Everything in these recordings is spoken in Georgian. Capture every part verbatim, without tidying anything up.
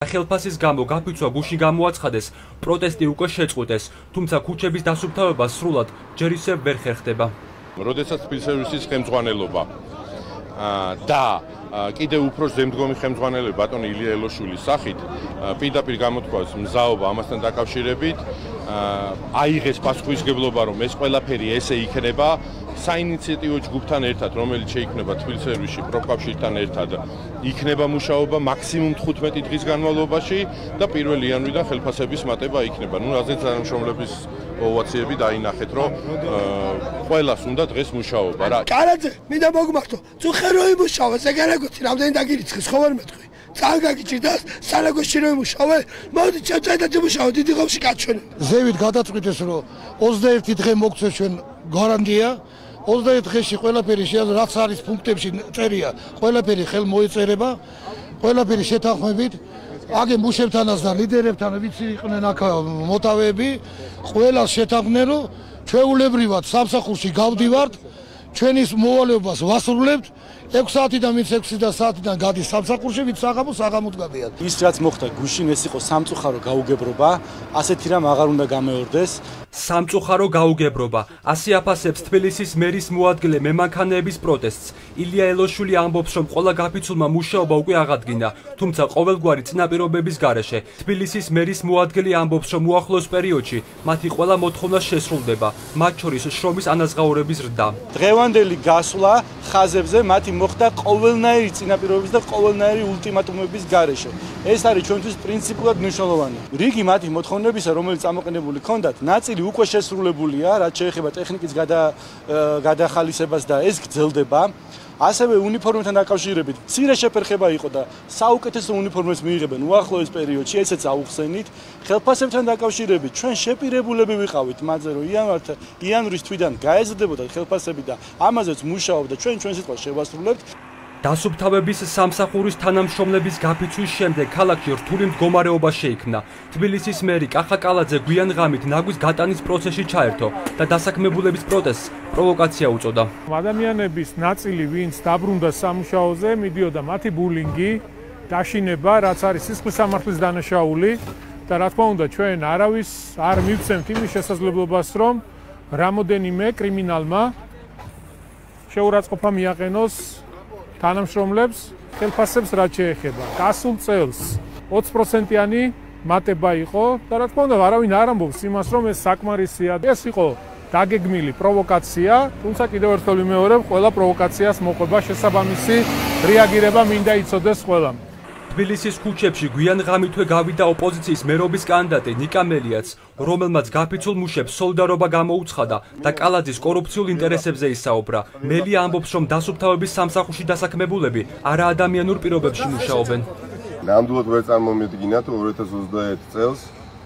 ხელფასის გამო გაფიცვა გუშინ გამოაცხადეს, პროტესტი უკვე შეწყვიტეს, თუმცა ქუჩების დასუფთავება სრულად ჯერ ისევ ვერ ხერხდება. როდესაც თბილისის ხელმძღვანელობა და კიდევ უფრო ზემდგომი ხელმძღვანელები ბატონი ილია ელოშვილის სახით პირდაპირ გამოთქვას მზაობა ამასთან დაკავშირებით, აიღეს პასუხისმგებლობა, რომ ეს ყველაფერი ესე იქნება, საინიციატივო ჯგუფთან ერთად, რომელიც შეიქმნება თბილისში პროფკავშირთან ერთად, იქნება მუშაობა მაქსიმუმ თხუთმეტი დღის განმავლობაში და პირველი იანვრიდან ხელფასების მატება იქნება. ნუ რაზეც თანამშრომლების ოვაციები დაინახეთ, რომ ყველას უნდა დღეს მუშაობა რა. კარაძე, მინდა მოგმართო, თუ ხეროი მუშაობა, ზეგარაგოთი რამდენი დაგირიცხეს, ხო ვერ მეტყვი. წაგაგიჭირდა, სალაგოში რომ მუშაობ, მოდი ჩაჭედეთ მუშაობ, დიდი ხომში გაჩვენე. ზევით გადაწყვიტეს, რომ ოცდაერთი დღე მოგცეს ჩვენ გარანტია. ოცდაერთი დღეში ყველაფერი შეიძლება რაც არის პუნქტებში წერია, ყველაფერი ხელ მოეწერება, ყველაფერი შეთანხმებით. აგე მუშებთანაც და ლიდერებთან ვიცი იყვნენ აქ მოთავეები, ყველა შეთანხმდნენ, რომ ჩვეულებრივად სამსახურში გავდივართ, ჩვენის მოვალეობას ვასრულებთ. ექვსი საათიდან ვინც ექვსი საათიდან გადის სამსახურში, ვინც საღამოს საღამოდ გადიან. ის რაც მოხდა გუშინ ეს იყო სამწუხარო გაუგებრობა, ასეთი რამ აღარ უნდა გამეორდეს. სამწუხარო გაუგებრობა, ასე აფასებს თბილისის მერის მოადგილე მემანქანეების პროტესტს. ილია ელოშვილი ამბობს, რომ ყველა გაფიცულმა მუშაობა უკვე აღადგინა, თუმცა ყოველგვარი წინაპირობების გარეშე. თბილისის მერის მოადგილე ამბობს, რომ უახლოს პერიოდში მათი ყველა მოთხოვნა შესრულდება, მათ შორის შრომის ანაზღაურების ზრდა. დღევანდელი გასვლა ხაზებზე მათი მოხდა ყოველნაირი წინაპირობების და ყოველნაირი ულტიმატუმების გარეშე. ეს არის ჩვენთვის პრინციპულად მნიშვნელოვანი. რიგი მათი მოთხოვნებისა, რომელიც წამოყენებული ჰქონდათ, ნაწილი უკვე შესრულებულია, რაც შეეხება ტექნიკის გადახალისებას და ეს გრძელდება. ასევე უნიფორმებთან დაკავშირებით მცირე შეფერხება იყო და საუკეთესო უნიფორმებს მიიღებენ უახლოეს პერიოდში, ესეც აუხსენით. ხელფასებთან დაკავშირებით ჩვენ შეპირებულები ვიყავით მათზე, რომ იანვრის თვიდან გაეზრდებოდა ხელფასები და ამაზეც მუშაობდა, ჩვენ ჩვენ სიტყვას შევასრულებთ. დასუფთავების სამსახურის თანამშრომლების გაფიცვის შემდეგ ქალაქში რთული მდგომარეობა შეიქმნა. თბილისის მერი კახა კალაძე გვიან ღამით ნაგვის გატანის პროცესში ჩაერთო და დასაქმებულების პროტესტს პროვოკაცია უწოდა. ადამიანების ნაწილი, ვინც დაბრუნდა სამუშაოზე, მიდიოდა მათი ბულინგი, დაშინება, რაც არის სისხლის სამართლის დანაშაული და რა თქმა უნდა, ჩვენ არავის არ მივცემთ იმის შესაძლებლობას, რომ რამოდენიმე კრიმინალმა შეურაცხყოფა მიაყენოს თანამშრომლებს ხელფასებს რაც შეეხება. გასულ წელს ოცი პროცენტიანი მატება იყო და რა თქმა უნდა არავინ არ ამბობს იმას, რომ ეს საკმარისია. ეს იყო დაგეგმილი პროვოკაცია, თუმცა კიდევ ერთხელ ვიმეორებ, ყველა პროვოკაციას მოყვება შესაბამისი რეაგირება მინდა იცოდეს ყველამ. თბილისის ქუჩებში გვიან ღამითვე გავიდა ოპოზიციის მერობის კანდიდატი ნიკა მელიაც, რომელმაც გაფიცულ მუშებს სოლიდარობა გამოუცხადა და კალაძის კორუფციულ ინტერესებზე ისაუბრა. მელია ამბობს, რომ დასუფთავების სამსახურში დასაქმებულები არაადამიანურ პირობებში მუშაობენ. ნამდვილად ვერ წარმომედგინათ ორ ათას ოცდაერთი წელს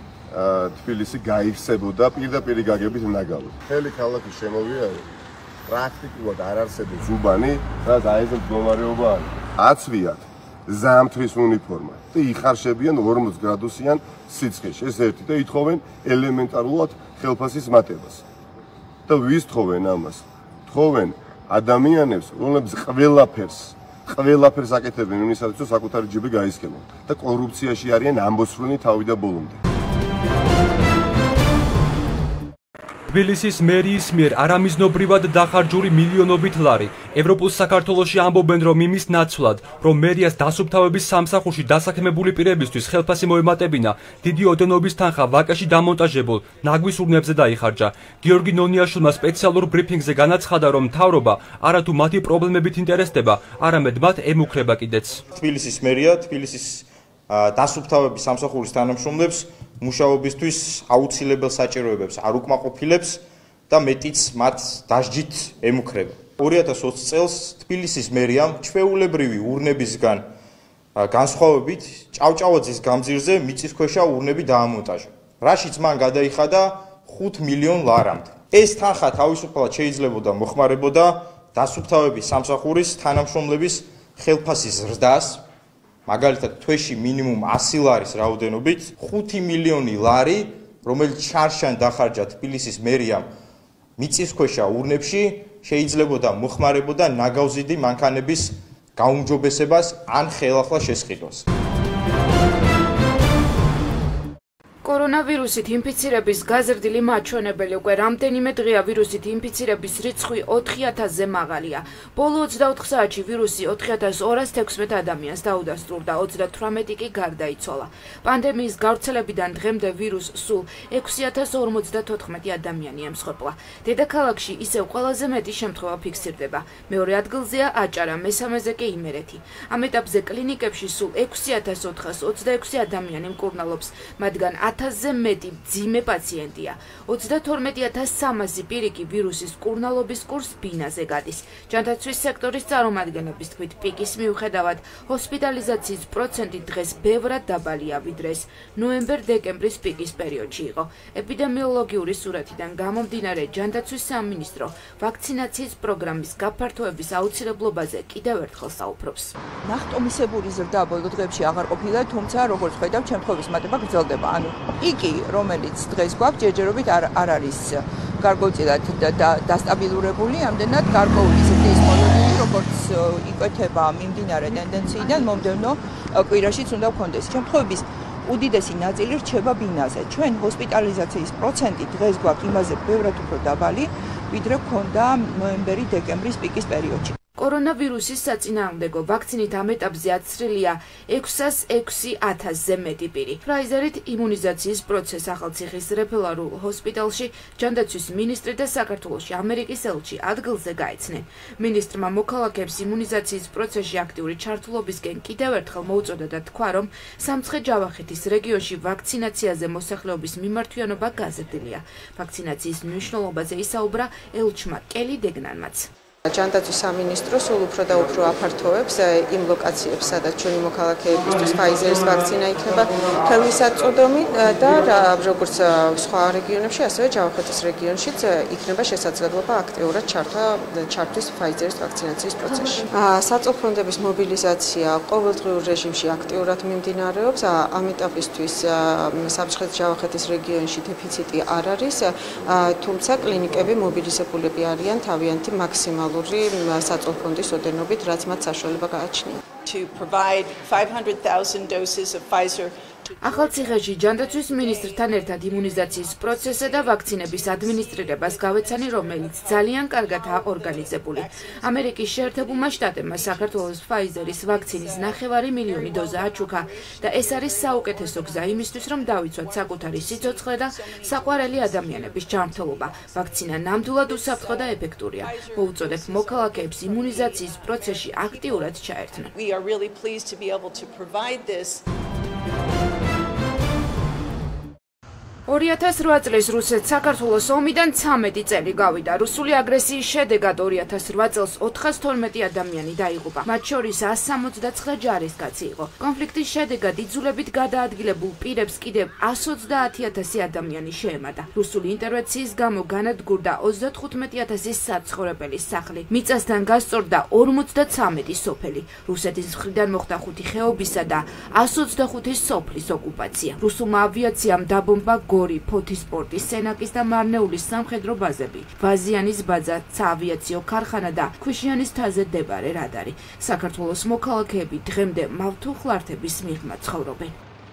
თბილისი გაივსებოდა პირდაპირ გაგებით ნაგავით. მთელი ქალაქი შემოვიარე, პრაქტიკულად არ არსებობს უბანი, რაც აი ეს მდგომარეობა არის. აცვიათ ზამთრის უნიფორმა და იხარშებიან ორმოც გრადუსიან სიცხეში. ეს ერთი და ითხოვენ ელემენტარულად ხელფასის მატებას. და ვის თხოვენ ამას? თხოვენ ადამიანებს, რომლებიც ყველაფერს, ყველაფერს აკეთებენ იმისათვის, რომ საკუთარი ჯიბი გაისკენონ და კორუფციაში არიან ამბოსრული თავი და ბოლომდე. თბილისის მერიის მიერ არამიზნობრივად დახარჯული მილიონობით ლარი. ევროპულ საქართველოში ამბობენ, რომ იმის ნაცვლად, რომ მერიას დასუფთავების სამსახურში დასაქმებული პირებისთვის ხელფასი მოემატებინა, დიდი ოდენობის თანხა ვაკეში დამონტაჟებულ ნაგვის ურნებზე დაიხარჯა. გიორგი ნონიაშვილმა სპეციალურ ბრიფინგზე განაცხადა, რომ მთავრობა არათუ მათი პრობლემებით ინტერესდება, არამედ მათ ემუქრება კიდეც. თბილისის მერია, თბილისის დასუფთავების სამსახურის თანამშრომლებს მუშაობისთვის აუცილებელ საჭიროებებს არ უკმაყოფილებს და მეტიც მათ დასჯით ემუქრება. ორი ათას ოცი წელს თბილისის მერიამ ჩვეულებრივი ურნებისგან განსხვავებით ჭავჭავაძის გამზირზე მიწისქვეშა ურნები დაამონტაჟა, რაშიც მან გადაიხადა ხუთ მილიონ ლარამდე. ეს თანხა თავისუფლად შეიძლებოდა მოხმარებოდა დასუფთავების სამსახურის თანამშრომლების ხელფასის ზრდას, მაგალითად თვეში მინიმუმ ასი ლარის რაოდენობით, ხუთი მილიონი ლარი, რომელიც ჩარშან დახარჯა თბილისის მერიამ მიწისქვეშა ურნებში, შეიძლებოდა მოხმარებოდა ნაგავზიდი მანქანების გაუმჯობესებას ან ხელახლა შესყიდვას. კორონავირუსით ინფიცირების გაზრდილი მაჩვენებელი უკვე რამდენიმე დღეა ვირუსით ინფიცირების რიცხვი ოთხი ათასზე მაღალია. ბოლო ოცდაოთხ საათში ვირუსი ოთხი ათას ორას თექვსმეტ ადამიანს დაუდასტურდა, ოცდათვრამეტი კი გარდაიცვალა. პანდემიის გავრცელებიდან დღემდე ვირუსს სულ ექვსი ათას ორმოცდათოთხმეტი ადამიანი ემსხვერპლა. დედაქალაქში ისევ ყველაზე მეტი შემთხვევა ფიქსირდება. მეორე ადგილზეა აჭარა, მესამეზე კი იმერეთი. ამ ეტაპზე კლინიკებში სულ ექვსი ათას ოთხას ოცდაექვსი ადამიანი მკურნალობს, მათგან ათასზე მეტი მძიმე პაციენტია. ოცდათორმეტი ათას სამასი პირი კი ვირუსის მკურნალობის კურს ბინაზე გადის. ჯანდაცვის სექტორის წარმომადგენლების თქმით, პიკის მიუხედავად, ჰოსპიტალიზაციის პროცენტი დღეს ბევრად დაბალია, ვიდრე ეს ნოემბერ-დეკემბრის პიკის პერიოდში იყო. ეპიდემიოლოგიური სურათიდან გამომდინარე, ჯანდაცვის სამინისტრო ვაქცინაციის პროგრამის გაფართოების აუცილებლობაზე კიდევ ერთხელ საუბრობს. ნახტომისებური ზრდა ბოლო დღეებში აღარ ყოფილა, თუმცა როგორც ხედავთ, შემთხვევების მატება გრძელდება. ანუ პიკი, რომელიც დღეს გვაქვს, ჯერჯერობით არ არ არის გარკვეულწილად დასტაბილურებული, ამდენად გარკვეული ზრდის მოლოდინი, როგორც იკვეთება მიმდინარე ტენდენციიდან, მომდევნო კვირაშიც უნდა გქონდეს. შემთხვევების უდიდესი ნაწილი რჩება ბინაზე. ჩვენ ჰოსპიტალიზაციის პროცენტი დღეს გვაქვს იმაზე ბევრად უფრო დაბალი, ვიდრე გქონდა ნოემბერი-დეკემბრის პიკის პერიოდში. კორონავირუსის საწინააღმდეგო ვაქცინით ამ ეტაპზე აცრილია ექვსას ექვსი ათასზე მეტი პირი. ფრაიზერით იმუნიზაციის პროცესს ახალციხის რეფერალურ ჰოსპიტალში ჯანდაცვის მინისტრი და საქართველოში ამერიკის ელჩი ადგილზე გაეცნენ. მინისტრმა მოქალაქეებს იმუნიზაციის პროცესში აქტიური ჩართულობისკენ კიდევ ერთხელ მოუწოდა და თქვა, რომ სამცხე-ჯავახეთის რეგიონში ვაქცინაციაზე მოსახლეობის მიმართვიანობა გაზრდილია. ვაქცინაციის მნიშვნელობაზე ისაუბრა ელჩმა კელი დეგნანმაც. ჯანდაცვის სამინისტრო სულ უფრო და უფრო აფართოვებს იმ ლოკაციებს, სადაც ჩვენი მოქალაქეებისთვის ფაიზერის ვაქცინა იქნება ხელმისაწვდომი და როგორც სხვა რეგიონებში, ასევე ჯავახეთის რეგიონშიც იქნება შესაძლებლობა აქტიურად ჩართვა ჩართვის ფაიზერის ვაქცინაციის პროცესში. საწოლფონდების მობილიზაცია ყოველდღიურ რეჟიმში აქტიურად მიმდინარეობს. ამ ეტაპისთვის სამცხე-ჯავახეთის რეგიონში დეფიციტი არ არის, თუმცა კლინიკები მობილიზებულები არიან თავიანთი მაქსიმალური საწოლფონდის ოდენობით, რაც მათ საშუალება გააჩნია. ახალციხეში ჯანდაცვის მინისტრთან ერთად იმუნიზაციის პროცესსა და ვაქცინების ადმინისტრირებას გავეცანი, რომელიც ძალიან კარგადაა ორგანიზებული. ამერიკის შეერთებულმა შტატებმა საქართველოს ფაიზერის ვაქცინის ნახევარი მილიონი დოზა აჩუქა და ეს არის საუკეთესო გზა იმისთვის, რომ დავიცვათ საკუთარი სიცოცხლე და საყვარელი ადამიანების ჯანმრთელობა. ვაქცინა ნამდვილად უსაფრთხო და ეფექტურია. მოუწოდებ მოქალაქეებს იმუნიზაციის პროცესში აქტიურად ჩაერთნენ. ორი ათას რვა წლის რუსეთს საქართველოს ომიდან ცამეტი წელი გავიდა. რუსული აგრესიის შედეგად ორი ათას რვა წელს ოთხას თორმეტი ადამიანი დაიღუპა. მათ შორის ასს სამოცდაცხრა ჯარისკაცი იყო. კონფლიქტის შედეგად იძულებით გადაადგილებულ პირებს კიდევ ასს ოცდაათი ათასი ადამიანი შეემატა. რუსული ინტერვენციის გამო განადგურდა ოცდათხუთმეტი ათასი საცხოვრებელი სახლი. მიწასთან გასწორდა ორმოცდაცამეტი სოფელი. რუსეთის მხრიდან მოხდა ხუთი ხეობისა და ასს ოცდახუთი სოფლის ოკუპაცია. რუსულმა ავიაციამ დაბომბა გორი, ფოთისპორტი, სენაკის და მარნეულის სამხედრო ბაზები, ვაზიანის ბაძა, საავიაციო ქარხანა და ქვიშიანის მთაზე მდებარე რადარი. საქართველოს მოქალაქეები დღემდე მავთუხლართების მიღმა ცხოვრობენ.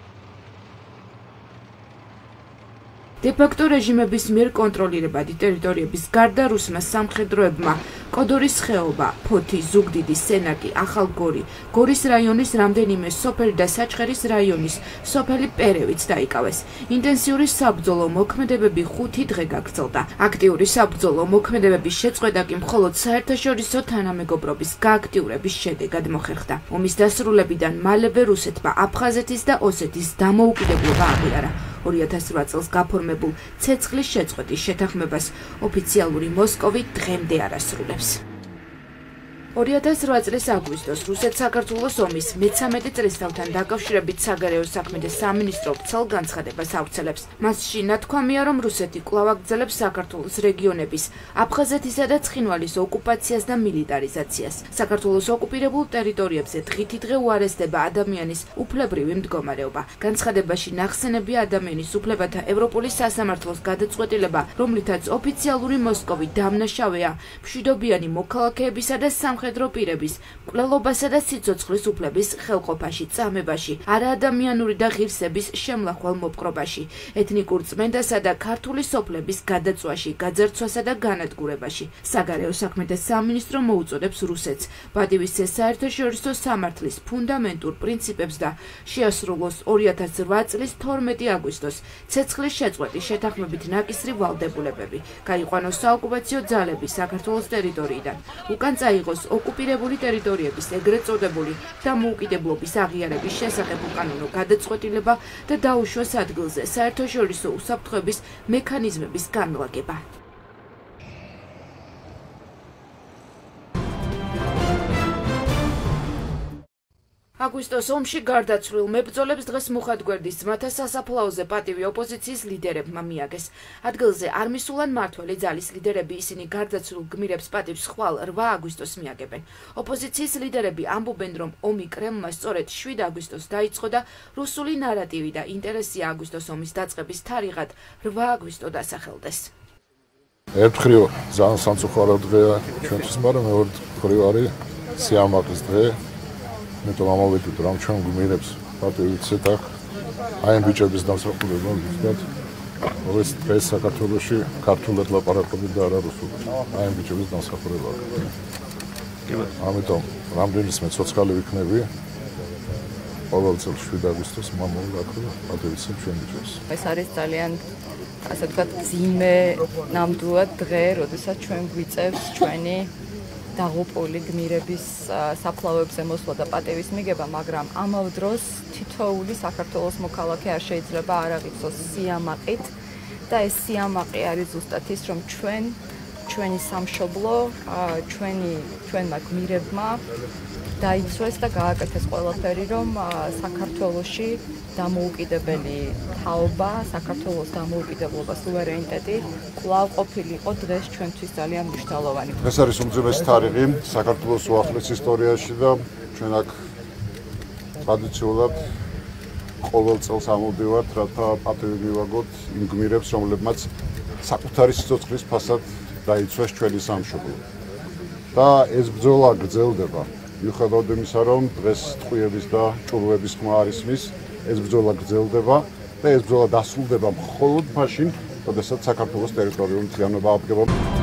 დე-ფაქტო რეჟიმების მიერ კონტროლირებადი ტერიტორიების გარდა რუსმა სამხედროებმა კოდორის ხეობა, ფოთი, ზუგდიდი, სენაკი, ახალგორი, გორის რაიონის რამდენიმე სოფელი და საჩხერის რაიონის სოფელი პერევიც დაიკავეს. ინტენსიური საბრძოლო მოქმედებები ხუთი დღე გაგრძელდა. აქტიური საბრძოლო მოქმედებების შეწყვეტა კი მხოლოდ საერთაშორისო თანამეგობრობის გააქტიურების შედეგად მოხერხდა. ომის დასრულებიდან მალევე რუსეთმა აფხაზეთის და ოსეთის დამოუკიდებლობა აღიარა. ორი ათას რვა წელს გაფორმებულ ცეცხლის შეწყვეტის შეთანხმებას ოფიციალური მოსკოვი დღემდე არ ასრულებს. ორი ათას რვა წლის აგვისტოს რუსეთ-საქართველოს ომის მეცამეტე წლისთავთან დაკავშირებით საგარეო საქმეთა სამინისტრო ვრცელ განცხადებას ავრცელებს. მასში ნათქვამია, რომ რუსეთი კვლავ აგრძელებს საქართველოს რეგიონების, აფხაზეთისა და ცხინვალის ოკუპაციას და მილიტარიზაციას. საქართველოს ოკუპირებულ ტერიტორიებზე დღითი დღე უარესდება ადამიანის უფლებრივი მდგომარეობა. განცხადებაში ნახსენებია ადამიანის უფლებათა ევროპული სასამართლოს გადაწყვეტილება, რომლითაც ოფიციალური მოსკოვი დამნაშავეა მშვიდობიანი მოქალაქეებისა და სამხედრო სამხედრო პირების მკვლელობასა და სიცოცხლის უფლების ხელყოფაში, წამებაში, არაადამიანური და ღირსების შემლახვალ მოპყრობაში, ეთნიკურ წმენდასა და ქართული სოფლების გადაწვაში, გაძარცვასა და განადგურებაში. საგარეო საქმეთა სამინისტრო მოუწოდებს რუსეთს პატივისცეს საერთაშორისო სამართლის ფუნდამენტურ პრინციპებს და შეასრულოს ორი ათას რვა წლის თორმეტი აგვისტოს ცეცხლის შეწყვეტის შეთანხმებით ნაკისრი ვალდებულებები, გაიყვანოს საოკუპაციო ძალები საქართველოს ტერიტორიიდან, უკან წაიღოს ოკუპირებული ტერიტორიების ეგრეთ წოდებული დამოუკიდებლობის აღიარების შესახებ უკანონო გადაწყვეტილება და დაუშვას ადგილზე საერთაშორისო უსაფრთხოების მექანიზმების განლაგება. აგვისტოს ომში გარდაცვლილ მებრძოლებს დღეს მუხათგვერდის ძმათა სასაფლაოზე პატივი ოპოზიციის ლიდერებმა მიაგეს. ადგილზე არ მისულან მმართველი ძალის ლიდერები, ისინი გარდაცვლილ გმირებს პატივს ხვალ რვა აგვისტოს მიაგებენ. ოპოზიციის ლიდერები ამბობენ, რომ ომი კრემლმა სწორედ შვიდ აგვისტოს დაიწყო და რუსული ნარატივი და ინტერესია აგვისტოს ომის დაწყების თარიღად რვა აგვისტო დასახელდეს. ერთხელ ძალიან სამწუხარო დღეა ჩვენთვის, მაგრამ მეორე მხრივ არის სიამაყის დღე. მეტომ ამოვედით რომ ჩვენ გმირებს პატივი ცეთ აქ აი ამ ბიჭების დამსახურება ზუსტად როგორც დღეს საქართველოში ქართულად ლაპარაკობენ და არა რუსულად აი ამ ბიჭების დამსახურება. ამიტომ რამდენიმე ცოცხალი ვიქნები ყოველ წელს შვიდ აგვისტოს მომავალ პატივი ცეთ ჩვენ ბიჭებს. ეს არის ძალიან ასე ვთქვათ ძიმე ნამდვილად დღე, როდესაც ჩვენ გვიწევს ჩვენი დაღუპული გმირების საფლავებზე მოსვლა და პატევის მიღება, მაგრამ ამავე დროს თითოეული საქართველოს მოქალაქე არ შეიძლება არ აღიქცოს სიამაყით და ეს სიამაყი არის ზუსტად ის, რომ ჩვენ ჩვენი სამშობლო, ჩვენი ჩვენმა გმირებმა დაიცვეს და გააკეთეს ყველაფერი, რომ საქართველოში დამოუკიდებელი თაობა, საქართველოს დამოუკიდებლობა, სუვერენიტეტი კვლავ ყოფილიყო დღეს ჩვენთვის ძალიან მნიშვნელოვანი. ეს არის უმძიმესი თარიღი საქართველოს უახლეს ისტორიაში და ჩვენ აქ ტრადიციულად ყოველ წელს ამოვდივართ, რათა პატივი მივაგოთ იმ გმირებს, რომლებმაც საკუთარი სიცოცხლის ფასად დაიცვეს ჩვენი სამშობლო. და ეს ბრძოლა გრძელდება. მიუხედავად იმისა, რომ დღეს ტყვიების და ჭურვების ხმა არ ისმის, ეს ბრძოლა გრძელდება და ეს ბრძოლა დასრულდება მხოლოდ მაშინ, როდესაც საქართველოს ტერიტორიული მთლიანობა აბგება.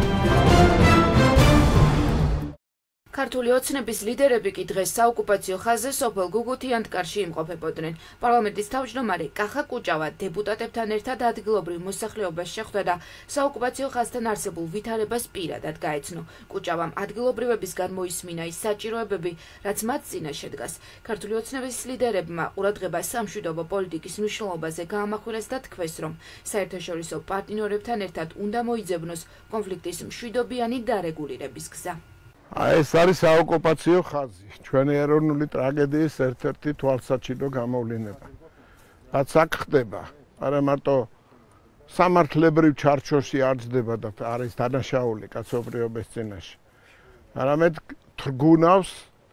ქართული ოცნების ლიდერები კი დღეს საოკუპაციო ხაზზე სოფელ გუგუთიანთკარში იმყოფებოდნენ. პარლამენტის თავმჯდომარე კახა კუჭავა დეპუტატებთან ერთად ადგილობრივ მოსახლეობას შეხვდა და საოკუპაციო ხაზთან არსებულ ვითარებას პირადად გაეცნო. კუჭავამ ადგილობრივებისგან მოისმინა ის საჭიროებები, რაც მათ წინაშე დგას. ქართული ოცნების ლიდერებმა ყურადღება სამშვიდობო პოლიტიკის მნიშვნელობაზე გაამახვილეს და თქვეს, რომ საერთაშორისო პარტნიორებთან ერთად უნდა მოიძებნოს კონფლიქტის მშვიდობიანი დარეგულირების გზა. ეს არის საოკუპაციო ხაზი, ჩვენი ეროვნული ტრაგედიის ერთ-ერთი თვალსაჩინო გამოვლინება. რაც აქ ხდება, არა მარტო სამართლებრივ ჩარჩოში არ ძდება და არის დანაშაული კაცობრიობის წინაშე, არამედ თრგუნავს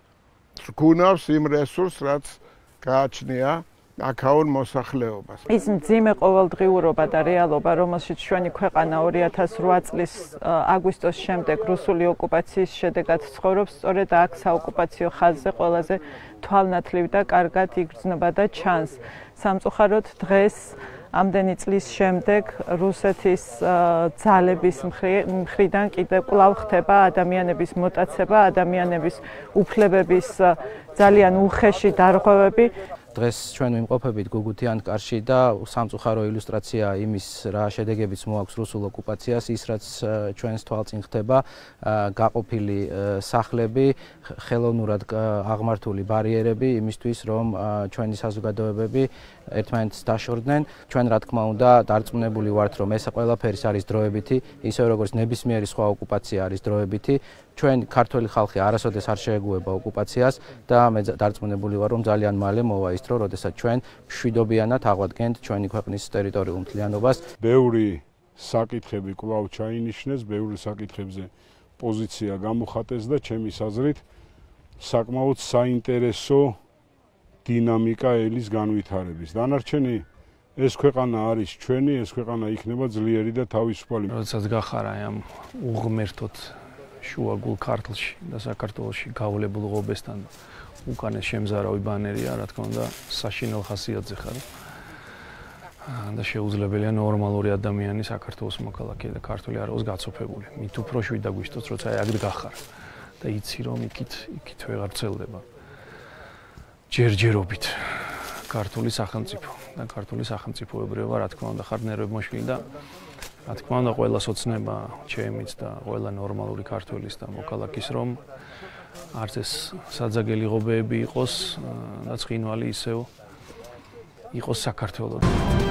თრგუნავს იმ რესურსს, რაც გააჩნია აქაურ მოსახლეობას. ის მძიმე ყოველდღიურობა და რეალობა, რომელშიც ჩვენი ქვეყანა ორი ათას რვა წლის აგვისტოს შემდეგ რუსული ოკუპაციის შედეგად ცხოვრობს, სწორედ აქ საოკუპაციო ხაზზე ყველაზე თვალნათლივ და კარგად იგრძნობა და ჩანს. სამწუხაროდ დღეს ამდენი წლის შემდეგ რუსეთის ძალების მხრიდან კიდევ კვლავ ხდება ადამიანების მოტაცება, ადამიანების უფლებების ძალიან უხეში დარღვევები. დღეს ჩვენ ვიმყოფებით გუგუთიანთკარში და სამწუხარო ილუსტრაცია იმის რა შედეგებიც მოაქვს რუსულ ოკუპაციას, ის რაც ჩვენს თვალწინ ხდება, გაყოფილი სახლები, ხელოვნურად აღმართული ბარიერები იმისთვის, რომ ჩვენი საზოგადოებები ერთმანეთს დაშორდნენ. ჩვენ რა თქმა უნდა დარწმუნებული ვართ, რომ ეს ყველაფერი არის დროებითი, ისე როგორც ნებისმიერი სხვა ოკუპაცია არის დროებითი. ჩვენ ქართველი ხალხი არასოდეს არ შეეგუება ოკუპაციას და მე დარწმუნებული ვარ, რომ ძალიან მალე მოვა ის დრო, როდესაც ჩვენ მშვიდობიანად აღვადგენთ ჩვენი ქვეყნის ტერიტორიულ მთლიანობას. ბევრი საკითხები კვლავ ჩაინიშნეს, ბევრი საკითხებზე პოზიცია გამოხატეს და ჩემის აზრით საკმაოდ საინტერესო დინამიკა ელის განვითარების. დანარჩენი ეს ქვეყანა არის ჩვენი, ეს ქვეყანა იქნება ძლიერი და თავისუფალი. როდესაც გახარა ამ უღმერთოდ შუაგულ ქართლში და საქართველოში გავლებულ ღობესთან უკანეს შემზარავი ბანერია, რა თქმა უნდა, საშინელ ხასიათზე ხარ. და შეუძლებელია ნორმალური ადამიანი საქართველოს მოქალაქე და ქართული არ იყოს გაცოფებული. მით უფრო შვიდ დაგვიშტოს, როცა აი აგრ გახარ და იცი რომ იქით იქით ვეღარ ვრცელდება. ჯერჯერობით ქართული სახელმწიფო და ქართული სახელმწიფოებრიობა, რა თქმა უნდა, ხარ ნერვებმოშლი და რა თქმა უნდა, ყველა სოცნება ჩემიც და ყველა ნორმალური ქართველის და მოქალაქის რომ არც ეს საძაგელი ღობეები იყოს და ცხინვალი ისევ იყოს საქართველოს.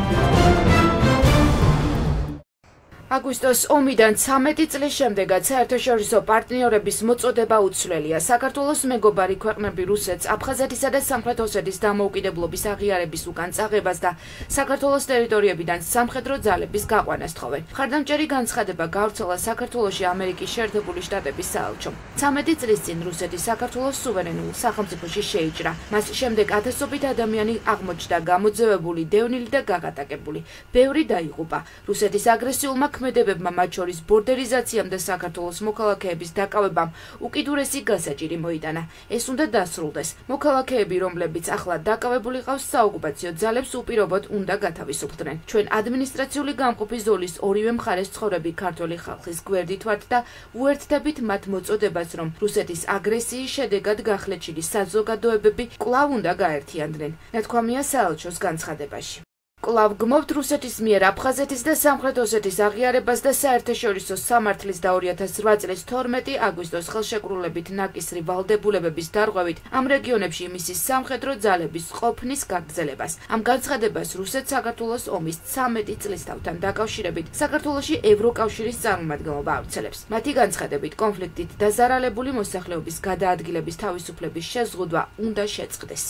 აგვისტოს ომიდან ცამეტი წლის შემდეგაც საერთაშორისო პარტნიორების მოწოდება უცვლელია. საქართველოს მეგობარი ქვეყნები რუსეთს აფხაზეთისა და სამხრეთ ოსეთის დამოუკიდებლობის აღიარების უკან წაღებას და საქართველოს ტერიტორიებიდან სამხედრო ძალების გაყვანას თხოვენ. მხარდამჭერი განცხადება გავრცელა საქართველოში ამერიკის შეერთებული შტატების საელჩომ. ცამეტი წლის წინ რუსეთი საქართველოს სუვერენულ სახელმწიფოში შეიჭრა. მას შემდეგ ათასობით ადამიანი აღმოჩნდა გამოძევებული, დევნილი და გაღატაკებული. ბევრი დაიღუპა. რუსეთის აგრესიულმა ქმედებებმა, მათ შორის ბორდერიზაციამ და საქართველოს მოქალაქეების დაკავებამ უკიდურესი გასაჭირი მოიტანა. ეს უნდა დასრულდეს. მოქალაქეები, რომლებიც ახლა დაკავებული ყავს საოკუპაციო ძალებს, უპირობოდ უნდა გათავისუფლდნენ. ჩვენ ადმინისტრაციული გამყოფი ზოლის ორივე მხარეს ცხოვრები ქართველი ხალხის გვერდით ვართ და უერთდებით მათ მოწოდებას, რომ რუსეთის აგრესიის შედეგად გახლეჩილი საზოგადოებები კვლავ უნდა გაერთიანდნენ. ნათქვამია საელჩოს განცხადებაში. კვლავ გმობთ რუსეთის მიერ აფხაზეთის და სამხრეთ ოსეთის აღიარებას და საერთაშორისო სამართლის და ორი ათას რვა წლის თორმეტი აგვისტოს ხელშეკრულებით ნაკისრი ვალდებულებების დარღვევით ამ რეგიონებში მისი სამხედრო ძალების ყოფნის გაგრძელებას. ამ განცხადებას რუსეთს საქართველოს ომის ცამეტი წლისთავთან დაკავშირებით საქართველოში ევროკავშირის წარმომადგენლობა ავრცელებს. მათი განცხადებით კონფლიქტით დაზარალებული მოსახლეობის გადაადგილების თავისუფლების შეზღუდვა უნდა შეწყდეს.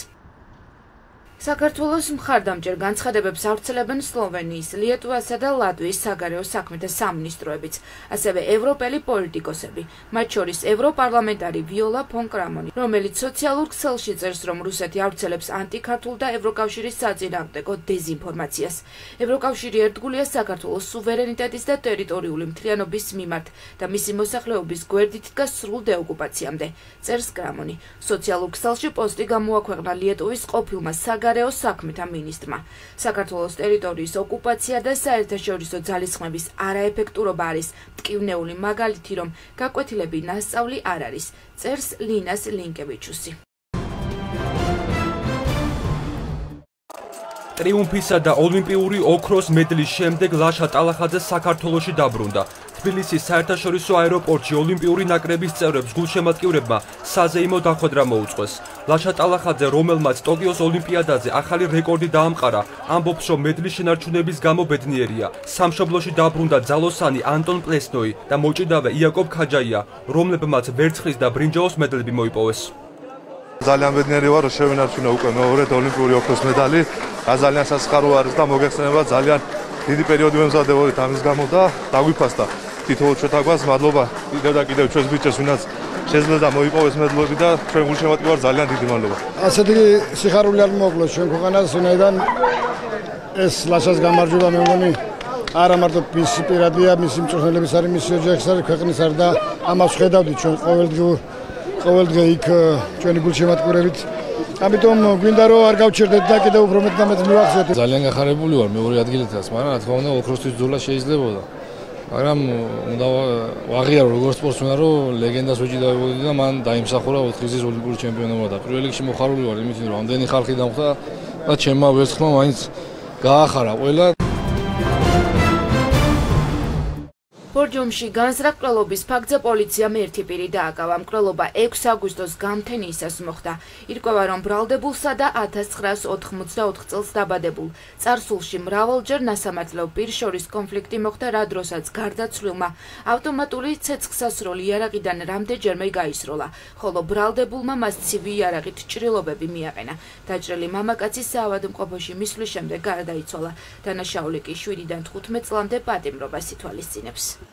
საქართველოს მხარდამჭერ განცხადებებს ავრცელებენ სლოვენიის, ლიეტუვასა და ლატვიის საგარეო საქმეთა სამინისტროებიც, ასევე ევროპელი პოლიტიკოსები, მათ შორის ევროპარლამენტარი ვიოლა ფონ კრამონი, რომელიც სოციალურ ქსელში წერს, რომ რუსეთი ავრცელებს ანტიქართულ და ევროკავშირის საწინააღმდეგო დეზინფორმაციას. ევროკავშირი ერთგულია საქართველოს სუვერენიტეტის და ტერიტორიული მთლიანობის მიმართ და მისი მოსახლეობის გვერდით დგას სრულ დეოკუპაციამდე, წერს კრამონი. სოციალურ ქსელში პოსტი გამოაქვეყნა ლიეტუვის ყოფილმა საგარეო საქმეთა მინისტრმა. საქართველოს ტერიტორიის ოკუპაცია და საერთაშორისო ძალისხმების არაეფექტურობა არის მტკივნეული მაგალითი, რომ გაკვეთილები ნასწავლი არ არის, წერს ლინას ლინკევიჩუსი. ტრიუმფისა და ოლიმპიური ოქროს მედლის შემდეგ ლაშა ტალახაძე საქართველოში დაბრუნდა. თბილისის საერთაშორისო აეროპორტში ოლიმპიური ნაკრების წევრებს გულშემატკივრებმა საზეიმო დახვედრა მოუწყვეს. ლაშა ტალახაძე, რომელმაც ტოკიოს ოლიმპიადაზე ახალი რეკორდი დაამყარა, ამბობს, რომ მედლის შენარჩუნების გამო ბედნიერია. სამშობლოში დაბრუნდა ძალოსანი ანტონ პლესნოი და მოჭიდავე იაკობ ქაჯაია, რომლებმაც ვერცხლის და ბრინჯაოს მედლები მოიპოვეს. ძალიან ბედნიერი ვარ, რომ შევინარჩუნე უკვე მეორედ ოლიმპიური ოქროს მედალი. ძალიან სასიხარო არის და მოგეხსენება, ძალიან დიდი პერიოდი ვემზადებოდით ამის გამო და დაგვიფასდა. თითოეულ ჩვენთაგვას მადლობა კიდევ და კიდევ ჩვენს ბიჭებს, ვინაც შეძლო მოიპოვეს მედლები და ჩვენ გულშემატკივარ ძალიან დიდი მადლობა. ასეთი სიხარული არ მოგვყოლოს ჩვენ ქვეყანას, ვინაიდან ეს ლაშას გამარჯვება მე მგონი არა მარტო მისი პირადია, მისი მწვრთნელების არის, მისი ოჯახის არის, ქვეყნის არის და ამას ხედავდით ჩვენ ყოველდღიურ ყოველდღე იქ ჩვენი გულშემატკივრებით. ამიტომ გვინდა რომ არ გავჩერდეთ და კიდევ უფრო მეტ და მეტ მივახციოთ. ძალიან გახარებული ვარ მეორე ადგილითაც, მაგრამ რა თქმა უნდა ოქროსთვის ბრძოლა შეიძლებოდა. მაგრამ უნდა ვაღიარო როგორც სპორტსმენად, რომ ლეგენდას ვეჭიდავებოდი და მან დაიმსახურა ოთხ გზის ოლიმპიური ჩემპიონობა და პირველ რიგში მოხარული ვარ იმით, რომ ამდენი ხალხი დამხვდა და ჩემმა ვერცხლმა მაინც გაახარა ყველა. ბორჯომში განზრახ-მკვლელობის ფაქტზე პოლიციამ ერთი პირი დააკავა. მკვლელობა ექვსი აგვისტოს გამთენიისას მოხდა. ირკვევა, რომ ბრალდებულსა და ათას ცხრაას ოთხმოცდაოთხ წელს დაბადებულ წარსულში მრავალჯერ ნასამართლო პირს შორის კონფლიქტი მოხდა, რა დროსაც გარდაცვლილმა ავტომატური ცეცხლსასროლი იარაღიდან რამდენჯერმე გაისროლა, ხოლო ბრალდებულმა მას ცივი იარაღით ჭრილობები მიაყენა. დაჭრილი მამაკაცი საავადმყოფოში მისვლის შემდეგ გარდაიცვალა. დანაშაული კი შვიდიდან თხუთმეტ წლამდე პატიმრობას ითვალისწინებს.